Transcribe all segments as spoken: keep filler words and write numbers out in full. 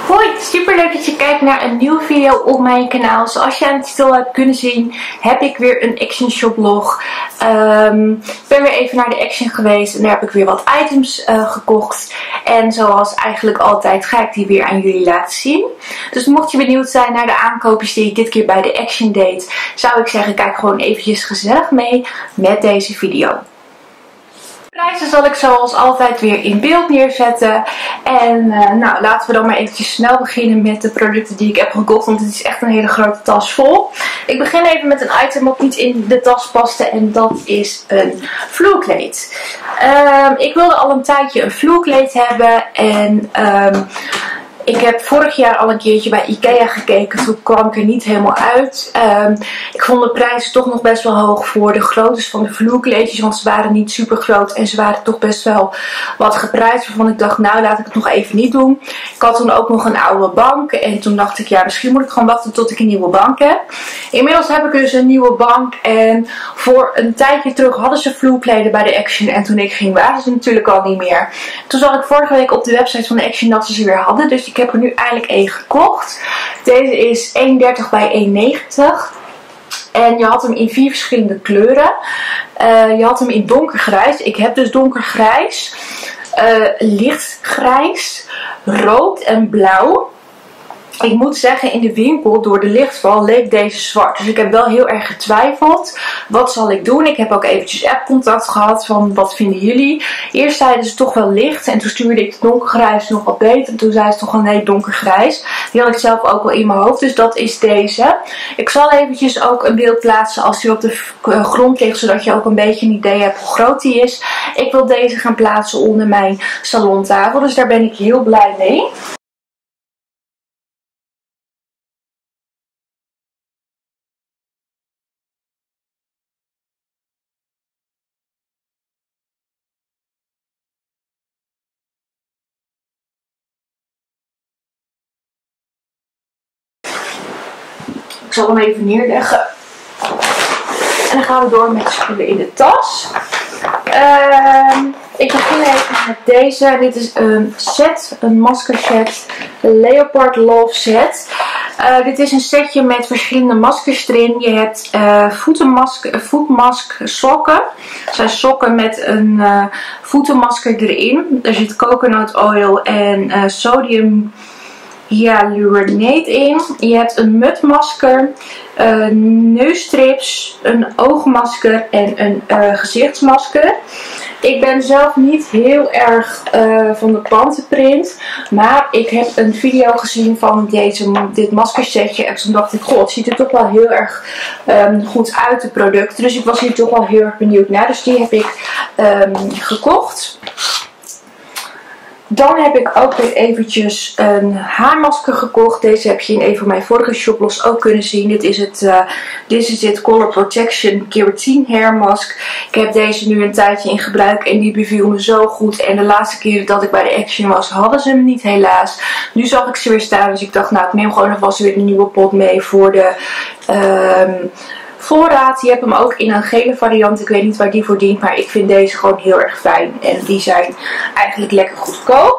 Hoi, super leuk dat je kijkt naar een nieuwe video op mijn kanaal. Zoals je aan de titel hebt kunnen zien, heb ik weer een Action shop vlog. Um, ik ben weer even naar de Action geweest en daar heb ik weer wat items uh, gekocht. En zoals eigenlijk altijd ga ik die weer aan jullie laten zien. Dus mocht je benieuwd zijn naar de aankoopjes die ik dit keer bij de Action deed, zou ik zeggen kijk gewoon eventjes gezellig mee met deze video. De prijzen zal ik zoals altijd weer in beeld neerzetten. En uh, nou, laten we dan maar eventjes snel beginnen met de producten die ik heb gekocht. Want het is echt een hele grote tas vol. Ik begin even met een item wat niet in de tas paste. En dat is een vloerkleed. Um, ik wilde al een tijdje een vloerkleed hebben. En um, ik heb vorig jaar al een keertje bij Ikea gekeken. Toen kwam ik er niet helemaal uit. Um, ik vond de prijzen toch nog best wel hoog voor de groottes van de vloerkleedjes. Want ze waren niet super groot. En ze waren toch best wel wat geprijsd. Waarvan ik dacht, nou laat ik het nog even niet doen. Ik had toen ook nog een oude bank. En toen dacht ik, ja misschien moet ik gewoon wachten tot ik een nieuwe bank heb. Inmiddels heb ik dus een nieuwe bank. En voor een tijdje terug hadden ze vloerkleden bij de Action. En toen ik ging waren ze natuurlijk al niet meer. Toen zag ik vorige week op de website van de Action dat ze ze weer hadden. Dus ik heb er nu eigenlijk één gekocht. Deze is één dertig bij één negentig. En je had hem in vier verschillende kleuren. Uh, je had hem in donkergrijs. Ik heb dus donkergrijs. Uh, lichtgrijs. Rood en blauw. Ik moet zeggen, in de winkel, door de lichtval, leek deze zwart. Dus ik heb wel heel erg getwijfeld. Wat zal ik doen? Ik heb ook eventjes appcontact gehad van, wat vinden jullie? Eerst zeiden ze toch wel licht. En toen stuurde ik de donkergrijs nog wat beter. En toen zei ze toch wel, nee, donkergrijs. Die had ik zelf ook wel in mijn hoofd. Dus dat is deze. Ik zal eventjes ook een beeld plaatsen als die op de grond ligt. Zodat je ook een beetje een idee hebt hoe groot die is. Ik wil deze gaan plaatsen onder mijn salontafel. Dus daar ben ik heel blij mee. Ik zal hem even neerleggen. En dan gaan we door met de spullen in de tas. Uh, ik begin even met deze. Dit is een set, een maskerset. De Leopard Love set. Uh, dit is een setje met verschillende maskers erin. Je hebt uh, voetenmask, voetmask sokken. Dat zijn sokken met een uh, voetenmasker erin. Er zit coconut oil en uh, sodium hyaluronate in. Je hebt een mutmasker, uh, neusstrips, een oogmasker en een uh, gezichtsmasker. Ik ben zelf niet heel erg uh, van de pantenprint. Maar ik heb een video gezien van deze, dit maskersetje. En toen dacht ik, god, het ziet er toch wel heel erg um, goed uit, de producten. Dus ik was hier toch wel heel erg benieuwd naar. Dus die heb ik um, gekocht. Dan heb ik ook weer eventjes een haarmasker gekocht. Deze heb je in een van mijn vorige shoplogs ook kunnen zien. Dit is het uh, This is it Color Protection Keratin Hair Mask. Ik heb deze nu een tijdje in gebruik en die beviel me zo goed. En de laatste keer dat ik bij de Action was, hadden ze hem niet helaas. Nu zag ik ze weer staan, dus ik dacht nou ik neem gewoon alvast weer een nieuwe pot mee voor de Um, voorraad. Je hebt hem ook in een gele variant. Ik weet niet waar die voor dient. Maar ik vind deze gewoon heel erg fijn. En die zijn eigenlijk lekker goedkoop.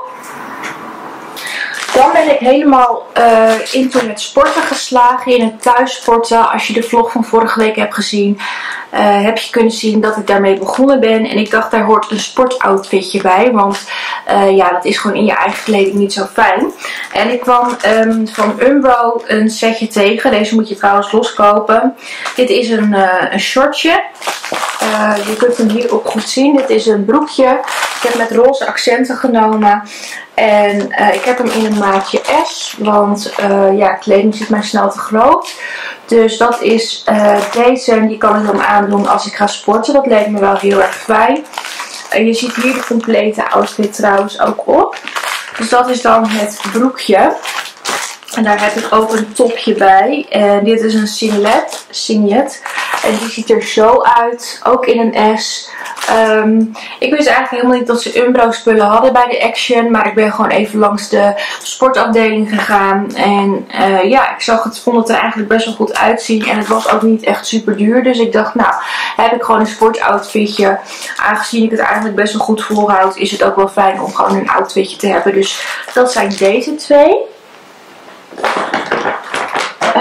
Dan ben ik helemaal uh, into het sporten geslagen. In het thuissporten. Als je de vlog van vorige week hebt gezien. Uh, heb je kunnen zien dat ik daarmee begonnen ben. En ik dacht daar hoort een sportoutfitje bij. Want uh, ja, dat is gewoon in je eigen kleding niet zo fijn. En ik kwam um, van Umbro een setje tegen. Deze moet je trouwens loskopen. Dit is een, uh, een shortje. Uh, je kunt hem hier ook goed zien. Dit is een broekje. Ik heb met roze accenten genomen. En uh, ik heb hem in een maatje S. Want uh, ja, kleding zit mij snel te groot. Dus dat is uh, deze. En die kan ik dan aandoen als ik ga sporten. Dat leek me wel heel erg fijn. Uh, je ziet hier de complete outfit trouwens ook op. Dus dat is dan het broekje. En daar heb ik ook een topje bij. En dit is een singlet. Singlet. En die ziet er zo uit. Ook in een S. Um, ik wist eigenlijk helemaal niet dat ze Umbro spullen hadden bij de Action. Maar ik ben gewoon even langs de sportafdeling gegaan. En uh, ja, ik zag het, vond het er eigenlijk best wel goed uitzien. En het was ook niet echt super duur. Dus ik dacht, nou, heb ik gewoon een sportoutfitje. Aangezien ik het eigenlijk best wel goed volhoud, is het ook wel fijn om gewoon een outfitje te hebben. Dus dat zijn deze twee.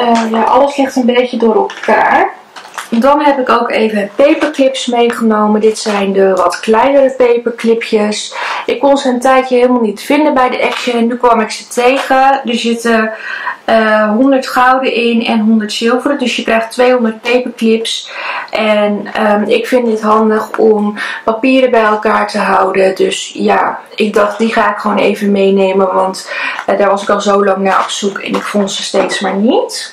Uh, ja, alles ligt een beetje door elkaar. Dan heb ik ook even paperclips meegenomen. Dit zijn de wat kleinere paperclipjes. Ik kon ze een tijdje helemaal niet vinden bij de Action. En nu kwam ik ze tegen. Er zitten uh, honderd gouden in en honderd zilveren. Dus je krijgt tweehonderd paperclips. En um, ik vind dit handig om papieren bij elkaar te houden. Dus ja, ik dacht die ga ik gewoon even meenemen. Want uh, daar was ik al zo lang naar op zoek. En ik vond ze steeds maar niet.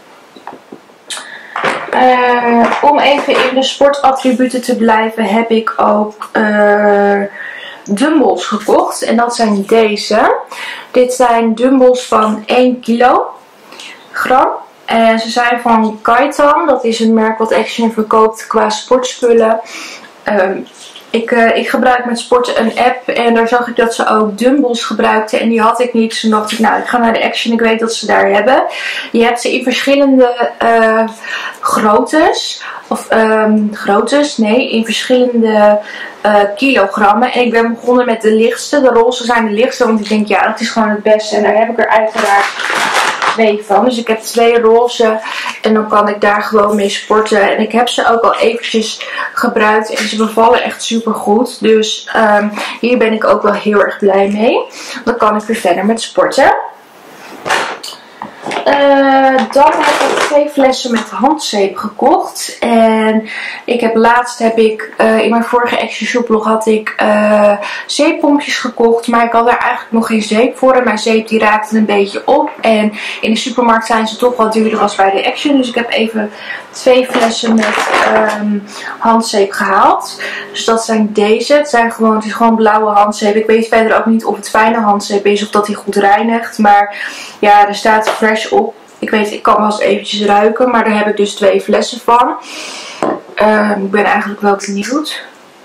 Uh, om even in de sportattributen te blijven heb ik ook uh, dumbbells gekocht. En dat zijn deze. Dit zijn dumbbells van één kilogram. En ze zijn van Kaitan. Dat is een merk wat Action verkoopt qua sportspullen. Um, Ik, uh, ik gebruik met sporten een app en daar zag ik dat ze ook dumbbells gebruikten en die had ik niet. Dus toen dacht ik, nou ik ga naar de Action, ik weet dat ze daar hebben. Je hebt ze in verschillende uh, groottes, of um, groottes, nee, in verschillende uh, kilogrammen. En ik ben begonnen met de lichtste, de roze zijn de lichtste, want ik denk ja, dat is gewoon het beste. En daar heb ik er uiteraard twee van. Dus ik heb twee roze en dan kan ik daar gewoon mee sporten. En ik heb ze ook al eventjes gebruikt en ze bevallen echt super goed. Dus um, hier ben ik ook wel heel erg blij mee. Dan kan ik weer verder met sporten. Uh, dan heb ik twee flessen met handzeep gekocht. En ik heb laatst heb ik uh, in mijn vorige Action shoplog had ik uh, zeeppompjes gekocht. Maar ik had daar eigenlijk nog geen zeep voor. En mijn zeep die raakte een beetje op. En in de supermarkt zijn ze toch wat duurder als bij de Action. Dus ik heb even twee flessen met um, handzeep gehaald. Dus dat zijn deze. Het, zijn gewoon, het is gewoon blauwe handzeep. Ik weet verder ook niet of het fijne handzeep is of dat die goed reinigt. Maar ja, er staat fresh op. Ik weet, ik kan wel eens eventjes ruiken. Maar daar heb ik dus twee flessen van. Uh, ik ben eigenlijk wel benieuwd.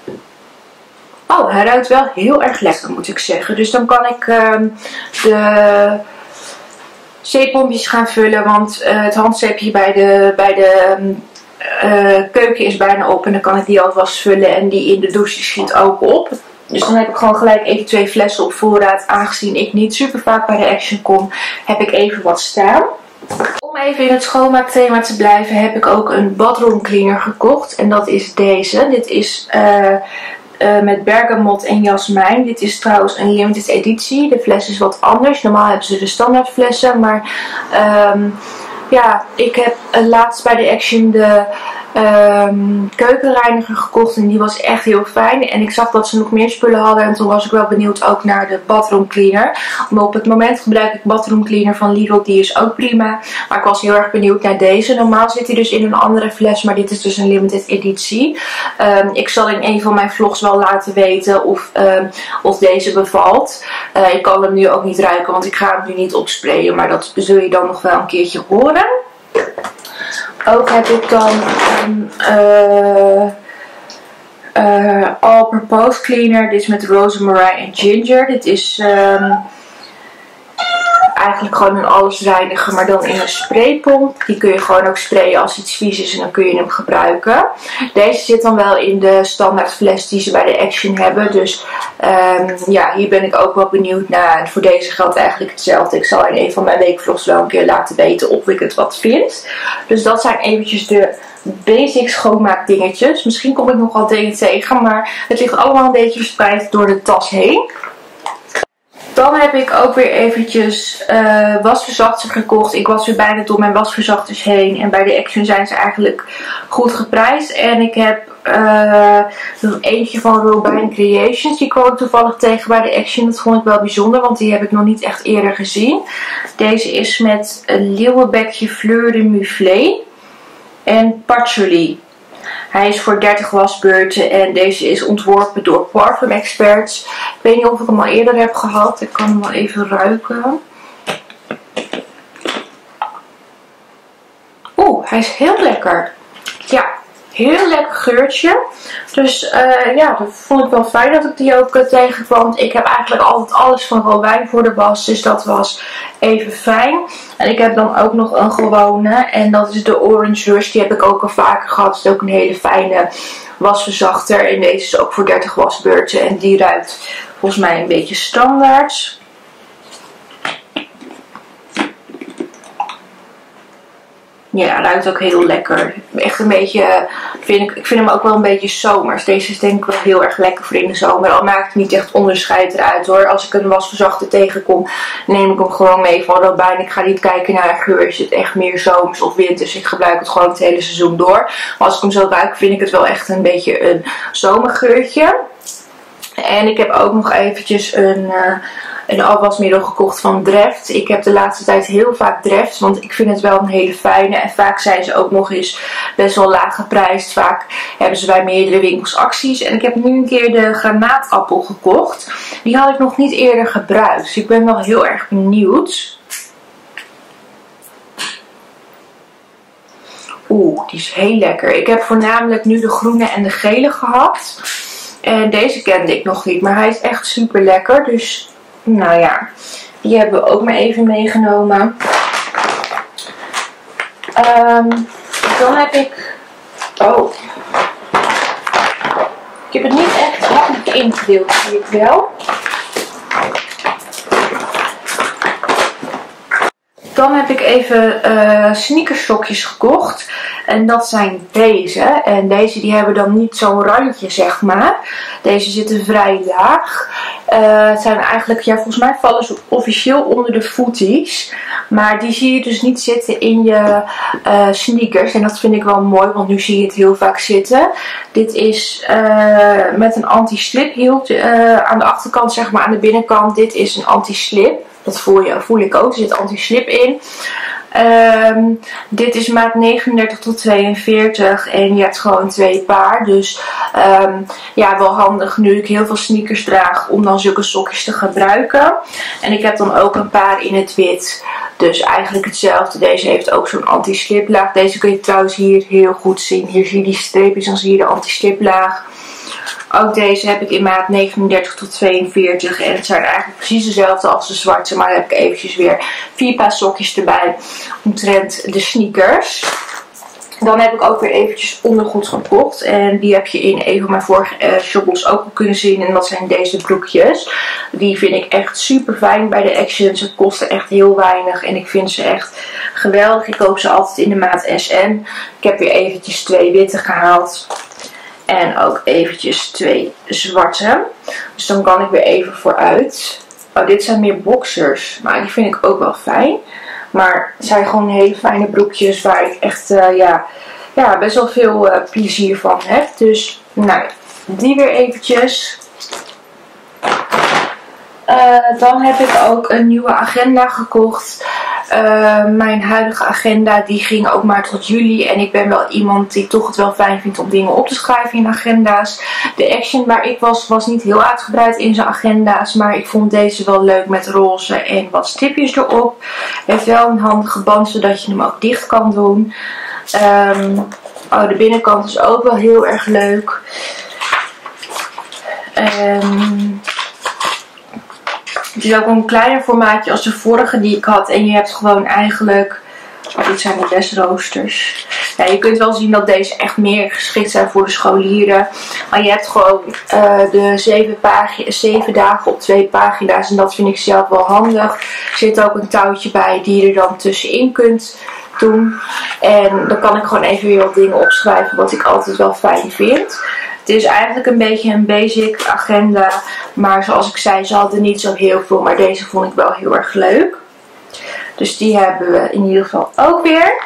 Oh, hij ruikt wel heel erg lekker, moet ik zeggen. Dus dan kan ik uh, de zeepompjes gaan vullen. Want uh, het handzeepje bij de, bij de uh, keuken is bijna op. En dan kan ik die alvast vullen. En die in de douche schiet ook op. Dus dan heb ik gewoon gelijk even twee flessen op voorraad. Aangezien ik niet super vaak bij de Action kom, heb ik even wat staan. Om even in het schoonmaakthema te blijven heb ik ook een bathroom cleaner gekocht. En dat is deze. Dit is uh, uh, met bergamot en jasmijn. Dit is trouwens een limited editie. De fles is wat anders. Normaal hebben ze de standaard flessen. Maar um, ja, ik heb uh, laatst bij de Action de um, keukenreiniger gekocht. En die was echt heel fijn. En ik zag dat ze nog meer spullen hadden. En toen was ik wel benieuwd ook naar de bathroom cleaner. Maar op het moment gebruik ik bathroom cleaner van Lidl. Die is ook prima. Maar ik was heel erg benieuwd naar deze. Normaal zit hij dus in een andere fles. Maar dit is dus een limited editie. Um, ik zal in een van mijn vlogs wel laten weten of, um, of deze bevalt. Uh, ik kan hem nu ook niet ruiken. Want ik ga hem nu niet opsprayen. Maar dat zul je dan nog wel een keertje horen. Ook heb ik dan een uh, uh, all-purpose cleaner. Dit is met rosemary en ginger. Dit is um, eigenlijk gewoon een allesreiniger, maar dan in een spraypomp. Die kun je gewoon ook sprayen als iets vies is en dan kun je hem gebruiken. Deze zit dan wel in de standaard fles die ze bij de Action hebben. Dus um, ja, hier ben ik ook wel benieuwd naar. En voor deze geldt eigenlijk hetzelfde. Ik zal in een van mijn weekvlogs wel een keer laten weten of ik het wat vind. Dus dat zijn eventjes de basic schoonmaakdingetjes. Misschien kom ik nog wel dingen tegen, maar het ligt allemaal een beetje verspreid door de tas heen. Dan heb ik ook weer eventjes uh, wasverzachter gekocht. Ik was weer bijna door mijn wasverzachters heen. En bij de Action zijn ze eigenlijk goed geprijsd. En ik heb uh, nog eentje van Robijn Creations. Die kwam ik toevallig tegen bij de Action. Dat vond ik wel bijzonder, want die heb ik nog niet echt eerder gezien. Deze is met een leeuwenbekje Fleur de Muflé en patchouli. Hij is voor dertig wasbeurten en deze is ontworpen door Parfum Experts. Ik weet niet of ik hem al eerder heb gehad. Ik kan hem wel even ruiken. Oeh, hij is heel lekker. Ja, heel lekker geurtje. Dus uh, ja, dat vond ik wel fijn dat ik die ook uh, tegenkwam. Ik heb eigenlijk altijd alles van Robijn voor de was. Dus dat was even fijn. En ik heb dan ook nog een gewone. En dat is de Orange Rush. Die heb ik ook al vaker gehad. Het is ook een hele fijne wasverzachter. En deze is ook voor dertig wasbeurten. En die ruikt volgens mij een beetje standaard. Ja, ruikt ook heel lekker. Echt een beetje, vind ik, ik vind hem ook wel een beetje zomers. Deze is denk ik wel heel erg lekker voor in de zomer. Al maakt het niet echt onderscheid eruit hoor. Als ik een wasverzachter tegenkom, neem ik hem gewoon mee van Robijn. Ik ga niet kijken naar een geur. Is het echt meer zomers of winters? Ik gebruik het gewoon het hele seizoen door. Maar als ik hem zo ruik, vind ik het wel echt een beetje een zomergeurtje. En ik heb ook nog eventjes een... Uh, een afwasmiddel gekocht van Dreft. Ik heb de laatste tijd heel vaak Dreft, want ik vind het wel een hele fijne. En vaak zijn ze ook nog eens best wel laag geprijsd. Vaak hebben ze bij meerdere winkels acties. En ik heb nu een keer de granaatappel gekocht. Die had ik nog niet eerder gebruikt. Dus ik ben wel heel erg benieuwd. Oeh, die is heel lekker. Ik heb voornamelijk nu de groene en de gele gehad. En deze kende ik nog niet, maar hij is echt super lekker. Dus... nou ja, die hebben we ook maar even meegenomen. Um, dan heb ik... Oh. Ik heb het niet echt handig ingedeeld, zie ik wel. Dan heb ik even uh, sneakersokjes gekocht. En dat zijn deze. En deze die hebben dan niet zo'n randje, zeg maar. Deze zitten vrij laag. Uh, het zijn eigenlijk, ja, volgens mij vallen ze officieel onder de voeties. Maar die zie je dus niet zitten in je uh, sneakers. En dat vind ik wel mooi, want nu zie je het heel vaak zitten. Dit is uh, met een anti-slip hield uh, aan de achterkant, zeg maar aan de binnenkant. Dit is een anti-slip. Dat voel, je, voel ik ook. Er zit anti-slip in. Um, dit is maat negenendertig tot tweeënveertig en je hebt gewoon twee paar. Dus um, ja, wel handig nu ik heel veel sneakers draag om dan zulke sokjes te gebruiken. En ik heb dan ook een paar in het wit. Dus eigenlijk hetzelfde. Deze heeft ook zo'n anti-sliplaag. Deze kun je trouwens hier heel goed zien. Hier zie je die streepjes, dan zie je de anti-sliplaag. Ook deze heb ik in maat negenendertig tot tweeënveertig. En het zijn eigenlijk precies dezelfde als de zwarte. Maar dan heb ik eventjes weer vier paar sokjes erbij. Omtrent de sneakers. Dan heb ik ook weer eventjes ondergoed gekocht. En die heb je in een van mijn vorige uh, shoppels ook al kunnen zien. En dat zijn deze broekjes. Die vind ik echt super fijn bij de Action. Ze kosten echt heel weinig. En ik vind ze echt geweldig. Ik koop ze altijd in de maat S M. Ik heb weer eventjes twee witte gehaald. En ook eventjes twee zwarte. Dus dan kan ik weer even vooruit. Oh, dit zijn meer boxers. Maar die vind ik ook wel fijn. Maar het zijn gewoon hele fijne broekjes waar ik echt uh, ja, ja, best wel veel uh, plezier van heb. Dus nou, die weer eventjes. Uh, dan heb ik ook een nieuwe agenda gekocht. Uh, mijn huidige agenda die ging ook maar tot juli. En ik ben wel iemand die toch het wel fijn vindt om dingen op te schrijven in agenda's. De Action waar ik was, was niet heel uitgebreid in zijn agenda's. Maar ik vond deze wel leuk met roze en wat stipjes erop. Heeft wel een handige band zodat je hem ook dicht kan doen. Um, oh, de binnenkant is ook wel heel erg leuk. Um, Het is ook een kleiner formaatje als de vorige die ik had. En je hebt gewoon eigenlijk... Oh, dit zijn de lesroosters. Ja, je kunt wel zien dat deze echt meer geschikt zijn voor de scholieren. Maar je hebt gewoon uh, de zeven, zeven dagen op twee pagina's. En dat vind ik zelf wel handig. Er zit ook een touwtje bij die je er dan tussenin kunt doen. En dan kan ik gewoon even weer wat dingen opschrijven. Wat ik altijd wel fijn vind. Het is eigenlijk een beetje een basic agenda. Maar zoals ik zei, ze hadden niet zo heel veel. Maar deze vond ik wel heel erg leuk. Dus die hebben we in ieder geval ook weer.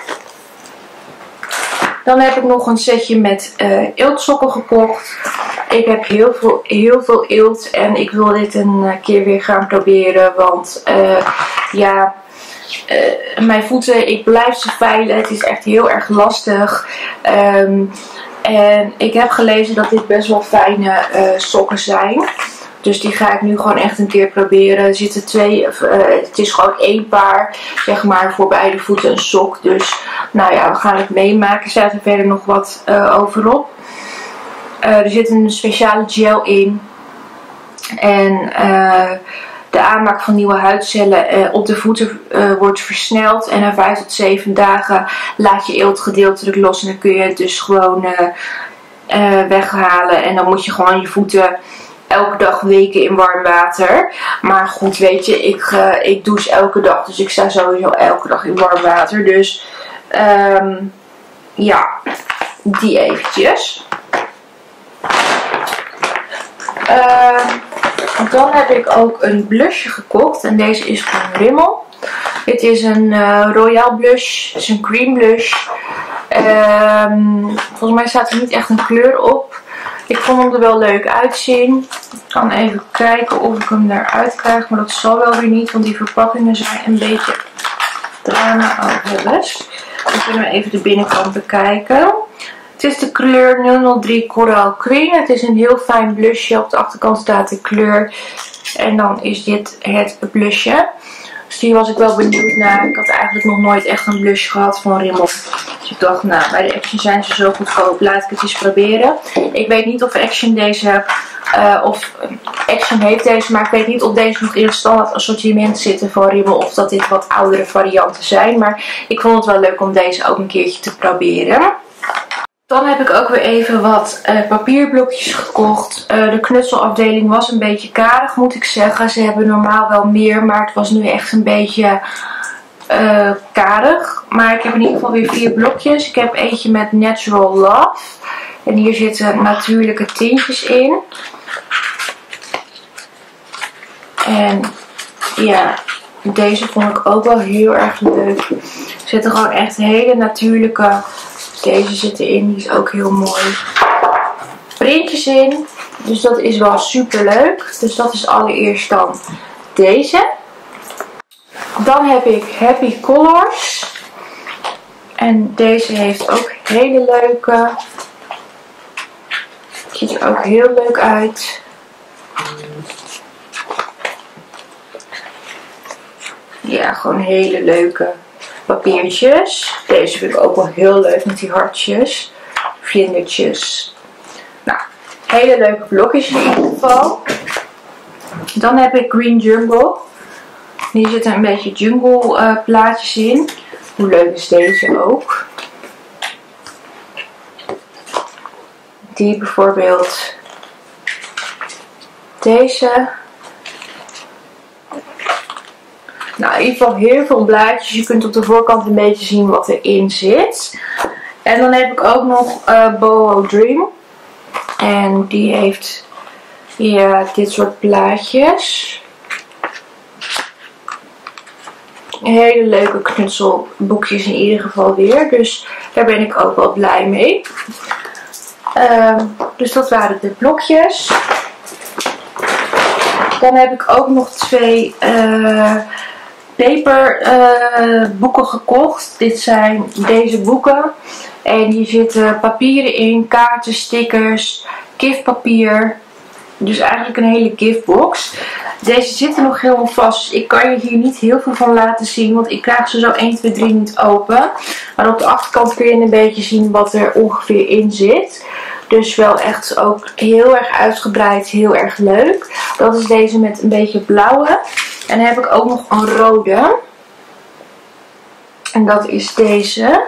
Dan heb ik nog een setje met uh, eeltsokken gekocht. Ik heb heel veel, heel veel eelt. En ik wil dit een keer weer gaan proberen. Want uh, ja... Uh, mijn voeten, ik blijf ze veilen. Het is echt heel erg lastig. Um, En ik heb gelezen dat dit best wel fijne uh, sokken zijn. Dus die ga ik nu gewoon echt een keer proberen. Er zitten twee, uh, het is gewoon één paar, zeg maar, voor beide voeten een sok. Dus nou ja, we gaan het meemaken. Er staat er verder nog wat uh, overop. Uh, er zit een speciale gel in. En uh, de aanmaak van nieuwe huidcellen uh, op de voeten uh, wordt versneld. En na vijf tot zeven dagen laat je eelt gedeeltelijk los. En dan kun je het dus gewoon uh, uh, weghalen. En dan moet je gewoon je voeten elke dag weken in warm water. Maar goed, weet je, ik, uh, ik douche elke dag. Dus ik sta sowieso elke dag in warm water. Dus Um, ja, die eventjes. Uh, dan heb ik ook een blushje gekocht. En deze is van Rimmel. Dit is een uh, Royal blush. Het is een cream blush. Um, volgens mij staat er niet echt een kleur op. Ik vond hem er wel leuk uitzien. Ik kan even kijken of ik hem eruit krijg. Maar dat zal wel weer niet. Want die verpakkingen zijn een beetje drama. Oh, hebbes. Dan kunnen we even de binnenkant bekijken. Het is de kleur nul nul drie Coral Cream. Het is een heel fijn blushje. Op de achterkant staat de kleur. En dan is dit het blushje. Dus die was ik wel benieuwd naar. Ik had eigenlijk nog nooit echt een blush gehad van Rimmel. Dus ik dacht, nou, bij de Action zijn ze zo goedkoop. Laat ik het eens proberen. Ik weet niet of Action deze... Uh, of Action heeft deze. Maar ik weet niet of deze nog in het standaard assortiment zitten van Rimmel. Of dat dit wat oudere varianten zijn. Maar ik vond het wel leuk om deze ook een keertje te proberen. Dan heb ik ook weer even wat uh, papierblokjes gekocht. Uh, de knutselafdeling was een beetje karig, moet ik zeggen. Ze hebben normaal wel meer, maar het was nu echt een beetje uh, karig. Maar ik heb in ieder geval weer vier blokjes. Ik heb eentje met Natural Love. En hier zitten natuurlijke tintjes in. En ja, deze vond ik ook wel heel erg leuk. Er zitten gewoon echt hele natuurlijke... Deze zit erin, die is ook heel mooi. Printjes in, dus dat is wel super leuk. Dus dat is allereerst dan deze. Dan heb ik Happy Colors. En deze heeft ook hele leuke. Ziet er ook heel leuk uit. Ja, gewoon hele leuke papiertjes. Deze vind ik ook wel heel leuk met die hartjes. Vlindertjes. Nou, hele leuke blokjes in ieder geval. Dan heb ik Green Jungle. Hier zitten een beetje jungle uh, plaatjes in. Hoe leuk is deze ook. Die bijvoorbeeld. Deze. Nou, in ieder geval heel veel blaadjes. Je kunt op de voorkant een beetje zien wat erin zit. En dan heb ik ook nog uh, Boho Dream. En die heeft ja, dit soort blaadjes. Hele leuke knutselboekjes in ieder geval weer. Dus daar ben ik ook wel blij mee. Uh, dus dat waren de blokjes. Dan heb ik ook nog twee... Uh, paper uh, boeken gekocht. Dit zijn deze boeken. En hier zitten papieren in, kaarten, stickers, giftpapier. Dus eigenlijk een hele giftbox. Deze zitten nog helemaal vast. Dus ik kan je hier niet heel veel van laten zien. Want ik krijg ze zo één, twee, drie niet open. Maar op de achterkant kun je een beetje zien wat er ongeveer in zit. Dus wel echt ook heel erg uitgebreid. Heel erg leuk. Dat is deze met een beetje blauwe. En dan heb ik ook nog een rode. En dat is deze.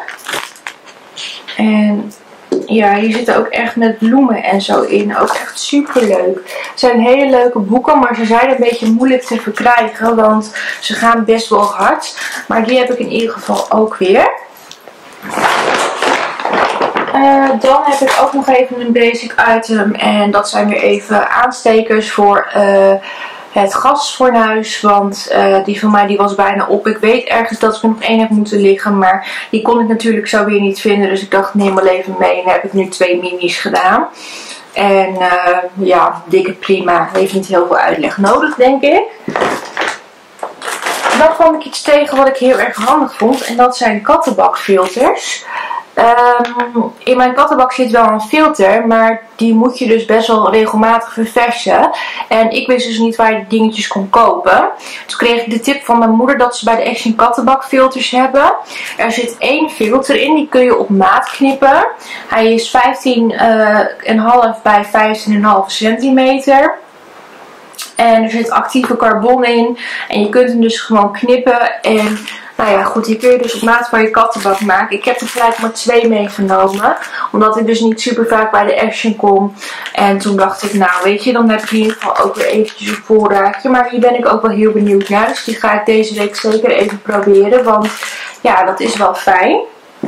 En ja, hier zitten ook echt met bloemen en zo in. Ook echt super leuk. Het zijn hele leuke boeken, maar ze zijn een beetje moeilijk te verkrijgen. Want ze gaan best wel hard. Maar die heb ik in ieder geval ook weer. Uh, dan heb ik ook nog even een basic item. En dat zijn weer even aanstekers voor... Uh, het gasfornuis, want uh, die van mij die was bijna op. Ik weet ergens dat ik er nog één heb moeten liggen, maar die kon ik natuurlijk zo weer niet vinden. Dus ik dacht, neem maar even mee. En dan heb ik nu twee minis gedaan. En uh, ja, dikke prima. Heeft niet heel veel uitleg nodig, denk ik. Dan kwam ik iets tegen wat ik heel erg handig vond. En dat zijn kattenbakfilters. Um, in mijn kattenbak zit wel een filter, maar die moet je dus best wel regelmatig verversen. En ik wist dus niet waar je die dingetjes kon kopen. Toen kreeg ik de tip van mijn moeder dat ze bij de Action kattenbakfilters hebben. Er zit één filter in, die kun je op maat knippen. Hij is vijftien komma vijf bij vijftien komma vijf centimeter. En er zit actieve carbon in. En je kunt hem dus gewoon knippen. En nou ja, goed, die kun je dus op maat van je kattenbak maken. Ik heb er gelijk maar twee meegenomen. Omdat ik dus niet super vaak bij de Action kom. En toen dacht ik, nou weet je, dan heb ik in ieder geval ook weer eventjes een voorraadje. Maar hier ben ik ook wel heel benieuwd naar. Dus die ga ik deze week zeker even proberen. Want ja, dat is wel fijn.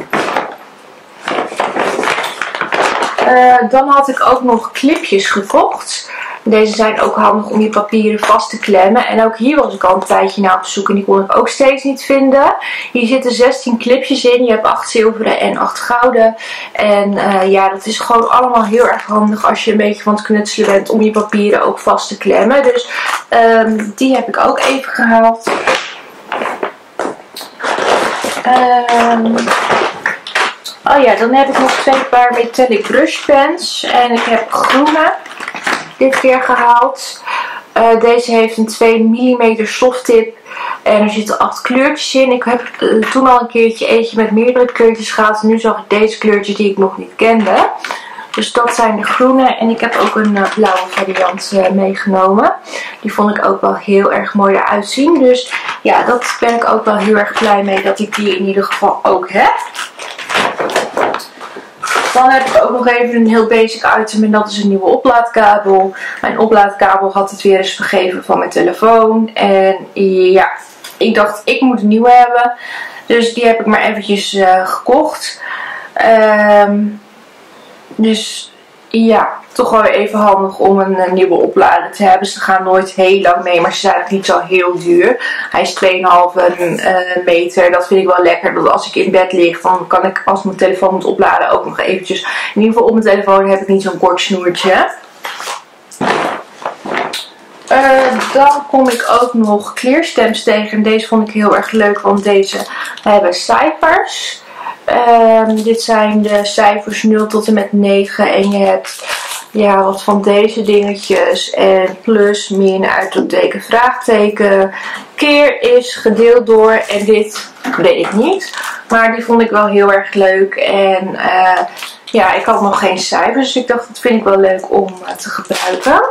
Uh, dan had ik ook nog clipjes gekocht. Deze zijn ook handig om je papieren vast te klemmen. En ook hier was ik al een tijdje naar op zoek en die kon ik ook steeds niet vinden. Hier zitten zestien clipjes in. Je hebt acht zilveren en acht gouden. En uh, ja, dat is gewoon allemaal heel erg handig als je een beetje van het knutselen bent om je papieren ook vast te klemmen. Dus um, die heb ik ook even gehaald. Um, oh ja, dan heb ik nog twee paar metallic brush pens. En ik heb groene dit keer gehaald. Uh, deze heeft een twee millimeter soft tip. En er zitten acht kleurtjes in. Ik heb uh, toen al een keertje eentje met meerdere kleurtjes gehad. En nu zag ik deze kleurtjes die ik nog niet kende. Dus dat zijn de groene. En ik heb ook een uh, blauwe variant uh, meegenomen. Die vond ik ook wel heel erg mooi eruit zien. Dus ja, dat ben ik ook wel heel erg blij mee dat ik die in ieder geval ook heb. Dan heb ik ook nog even een heel basic item en dat is een nieuwe oplaadkabel. Mijn oplaadkabel had het weer eens vergeven van mijn telefoon. En ja, ik dacht ik moet een nieuwe hebben. Dus die heb ik maar eventjes uh, gekocht. Um, dus ja, toch wel weer even handig om een, een nieuwe oplader te hebben. Ze gaan nooit heel lang mee, maar ze zijn ook niet zo heel duur. Hij is twee komma vijf uh, meter. Dat vind ik wel lekker. Dat als ik in bed lig, dan kan ik als mijn telefoon moet opladen ook nog eventjes. In ieder geval op mijn telefoon heb ik niet zo'n kort snoertje. Uh, dan kom ik ook nog kleerstamps tegen. En deze vond ik heel erg leuk, want deze hebben cijfers. Um, dit zijn de cijfers nul tot en met negen. En je hebt ja, wat van deze dingetjes. En plus, min, uitroepteken, vraagteken. Keer is gedeeld door. En dit weet ik niet. Maar die vond ik wel heel erg leuk. En uh, ja, ik had nog geen cijfers. Dus ik dacht, dat vind ik wel leuk om uh, te gebruiken.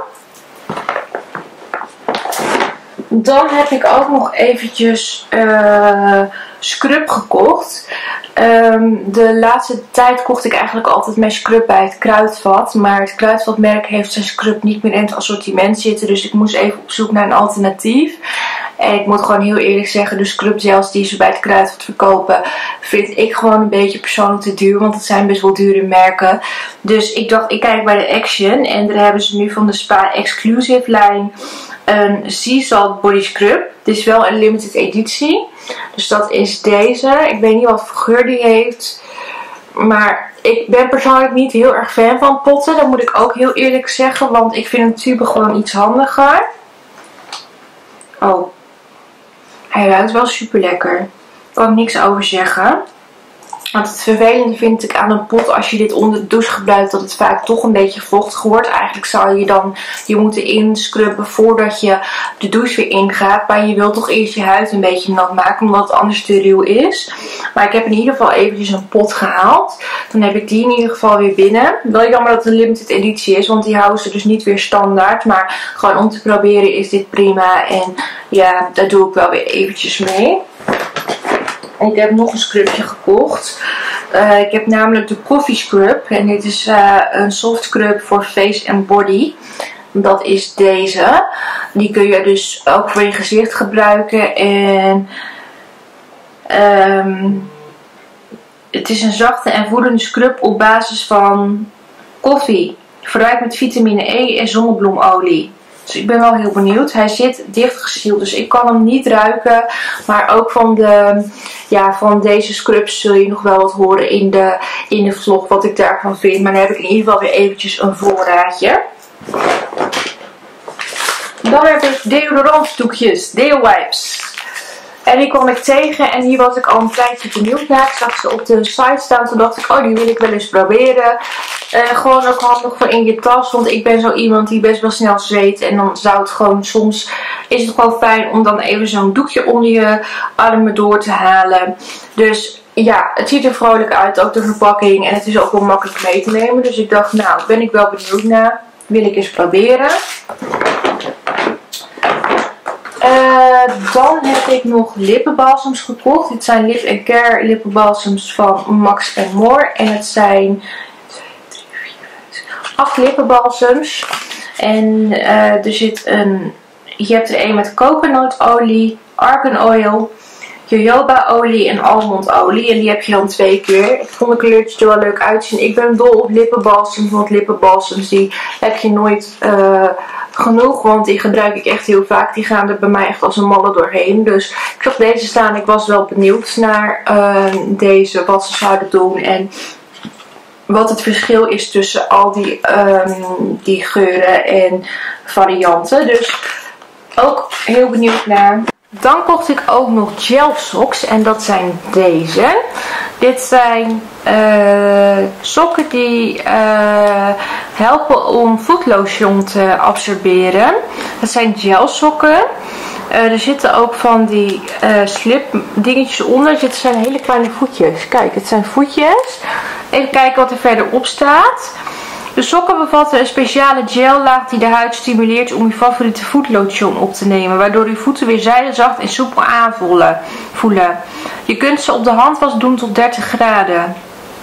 Dan heb ik ook nog eventjes uh, scrub gekocht. Um, de laatste tijd kocht ik eigenlijk altijd mijn scrub bij het Kruidvat. Maar het Kruidvatmerk heeft zijn scrub niet meer in het assortiment zitten. Dus ik moest even op zoek naar een alternatief. En ik moet gewoon heel eerlijk zeggen, de scrubgels die ze bij het Kruidvat verkopen, vind ik gewoon een beetje persoonlijk te duur. Want het zijn best wel dure merken. Dus ik dacht, ik kijk bij de Action. En daar hebben ze nu van de Spa Exclusive lijn een Sea Salt Body Scrub. Dit is wel een limited editie. Dus dat is deze. Ik weet niet wat voor geur die heeft. Maar ik ben persoonlijk niet heel erg fan van potten. Dat moet ik ook heel eerlijk zeggen. Want ik vind een tube gewoon iets handiger. Oh. Hij ruikt wel super lekker. Daar kan ik niks over zeggen. Want het vervelende vind ik aan een pot als je dit onder de douche gebruikt, dat het vaak toch een beetje vochtig wordt. Eigenlijk zou je dan je moeten inscrubben voordat je de douche weer ingaat. Maar je wilt toch eerst je huid een beetje nat maken, omdat het anders te ruw is. Maar ik heb in ieder geval eventjes een pot gehaald. Dan heb ik die in ieder geval weer binnen. Wel jammer dat het een limited editie is, want die houden ze dus niet weer standaard. Maar gewoon om te proberen is dit prima. En ja, daar doe ik wel weer eventjes mee. En ik heb nog een scrubje gekocht. Uh, ik heb namelijk de Coffee Scrub. En dit is uh, een soft scrub voor face en body. Dat is deze. Die kun je dus ook voor je gezicht gebruiken. En um, het is een zachte en voedende scrub op basis van koffie. Verrijkt met vitamine E en zonnebloemolie. Dus ik ben wel heel benieuwd. Hij zit dichtgesield, dus ik kan hem niet ruiken. Maar ook van, de, ja, van deze scrubs zul je nog wel wat horen in de, in de vlog wat ik daarvan vind. Maar dan heb ik in ieder geval weer eventjes een voorraadje. Dan heb ik deodorantdoekjes, deo wipes. En die kwam ik tegen en hier was ik al een tijdje benieuwd naar. Ik zag ze op de site staan. Toen dacht ik, oh, die wil ik wel eens proberen. Uh, gewoon ook handig voor in je tas. Want ik ben zo iemand die best wel snel zweet. En dan zou het gewoon, soms is het gewoon fijn om dan even zo'n doekje onder je armen door te halen. Dus ja, het ziet er vrolijk uit. Ook de verpakking. En het is ook wel makkelijk mee te nemen. Dus ik dacht, nou, ben ik wel benieuwd naar. Wil ik eens proberen. Uh, dan heb ik nog lippenbalsems gekocht. Dit zijn Lip and Care lippenbalsems van Max and More. En het zijn acht lippenbalsems. En uh, er zit een, je hebt er een met coconutolie, argan oil. Je jojoba olie en almondolie. En die heb je dan twee keer. Ik vond de kleurtjes er wel leuk uitzien. Ik ben dol op lippenbalsem. Want lippenbalsems die heb je nooit uh, genoeg. Want die gebruik ik echt heel vaak. Die gaan er bij mij echt als een malle doorheen. Dus ik zag deze staan. Ik was wel benieuwd naar uh, deze. Wat ze zouden doen. En wat het verschil is tussen al die, um, die geuren en varianten. Dus ook heel benieuwd naar. Dan kocht ik ook nog gel socks. En dat zijn deze. Dit zijn uh, sokken die uh, helpen om voetlotion te absorberen. Dat zijn gel sokken. Uh, er zitten ook van die uh, slip dingetjes onder. Dit zijn hele kleine voetjes. Kijk, het zijn voetjes. Even kijken wat er verderop staat. De sokken bevatten een speciale gellaag die de huid stimuleert om uw favoriete voetlotion op te nemen. Waardoor uw voeten weer zijdezacht en soepel aanvoelen. Voelen. Je kunt ze op de handwas doen tot dertig graden.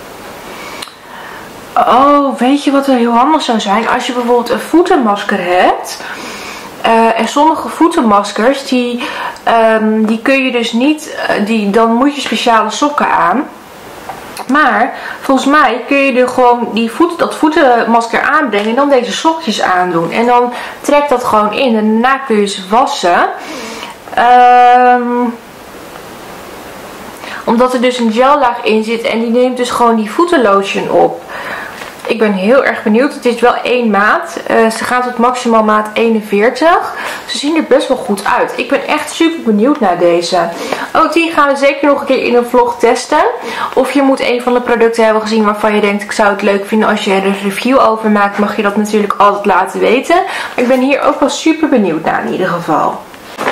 Oh, weet je wat er heel handig zou zijn? Als je bijvoorbeeld een voetenmasker hebt. Uh, en sommige voetenmaskers, die, um, die kun je dus niet, uh, die, dan moet je speciale sokken aan. Maar volgens mij kun je er gewoon die voet, dat voetenmasker aanbrengen en dan deze sokjes aandoen. En dan trekt dat gewoon in en daarna kun je ze wassen. Um, omdat er dus een gellaag in zit en die neemt dus gewoon die voetenlotion op. Ik ben heel erg benieuwd. Het is wel één maat. Uh, ze gaan tot maximaal maat eenenveertig. Ze zien er best wel goed uit. Ik ben echt super benieuwd naar deze. Ook die gaan we zeker nog een keer in een vlog testen. Of je moet een van de producten hebben gezien waarvan je denkt ik zou het leuk vinden. Als je er een review over maakt mag je dat natuurlijk altijd laten weten. Maar ik ben hier ook wel super benieuwd naar in ieder geval.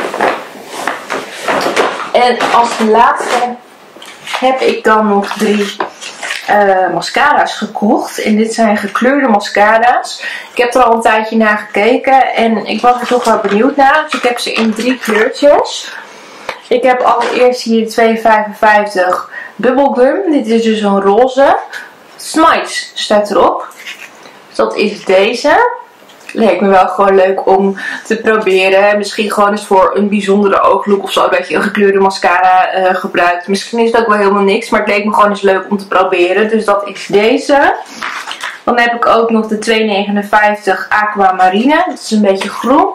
En als laatste heb ik dan nog drie Uh, mascara's gekocht. En dit zijn gekleurde mascara's. Ik heb er al een tijdje naar gekeken. En ik was er toch wel benieuwd naar. Dus ik heb ze in drie kleurtjes. Ik heb allereerst hier twee vijfenvijftig bubblegum. Dit is dus een roze. Smites staat erop. Dus dat is deze. Leek me wel gewoon leuk om te proberen. Misschien gewoon eens voor een bijzondere ooglook of zo. Dat je een gekleurde mascara uh, gebruikt. Misschien is het ook wel helemaal niks. Maar het leek me gewoon eens leuk om te proberen. Dus dat is deze. Dan heb ik ook nog de twee negenenvijftig Aquamarine. Dat is een beetje groen.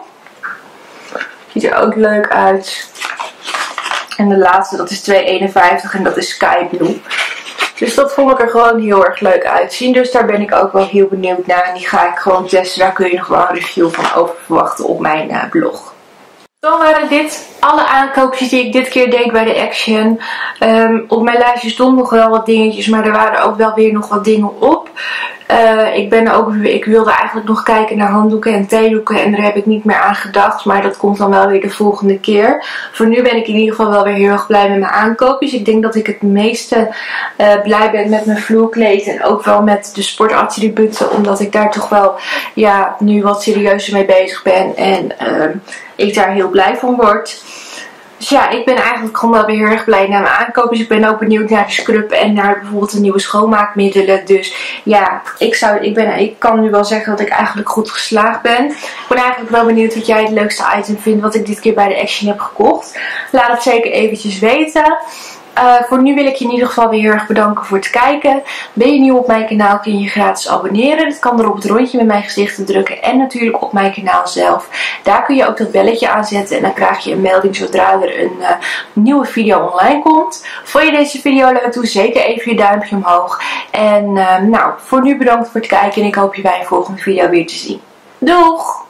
Ziet er ook leuk uit. En de laatste dat is twee eenenvijftig en dat is Sky Blue. Dus dat vond ik er gewoon heel erg leuk uitzien. Dus daar ben ik ook wel heel benieuwd naar. En die ga ik gewoon testen. Daar kun je nog wel een review van over verwachten op mijn uh, blog. Dan waren dit alle aankoopjes die ik dit keer deed bij de Action. Um, op mijn lijstje stonden nog wel wat dingetjes. Maar er waren ook wel weer nog wat dingen op. Uh, ik, ben ook, ik wilde eigenlijk nog kijken naar handdoeken en theedoeken. En daar heb ik niet meer aan gedacht. Maar dat komt dan wel weer de volgende keer. Voor nu ben ik in ieder geval wel weer heel erg blij met mijn aankoopjes. Ik denk dat ik het meeste uh, blij ben met mijn vloerkleed. En ook wel met de sportattributen. Omdat ik daar toch wel ja, nu wat serieuzer mee bezig ben. En uh, ik daar heel blij van word. Dus ja, ik ben eigenlijk gewoon wel weer heel erg blij naar mijn aankoopjes. Ik ben ook benieuwd naar de scrub en naar bijvoorbeeld de nieuwe schoonmaakmiddelen. Dus ja, ik, zou, ik, ben, ik kan nu wel zeggen dat ik eigenlijk goed geslaagd ben. Ik ben eigenlijk wel benieuwd wat jij het leukste item vindt wat ik dit keer bij de Action heb gekocht. Laat het zeker eventjes weten. Uh, voor nu wil ik je in ieder geval weer heel erg bedanken voor het kijken. Ben je nieuw op mijn kanaal kun je je gratis abonneren. Dat kan door op het rondje met mijn gezicht te drukken. En natuurlijk op mijn kanaal zelf. Daar kun je ook dat belletje aanzetten. En dan krijg je een melding zodra er een uh, nieuwe video online komt. Vond je deze video leuk? Doe zeker even je duimpje omhoog. En uh, nou, voor nu bedankt voor het kijken. En ik hoop je bij een volgende video weer te zien. Doeg!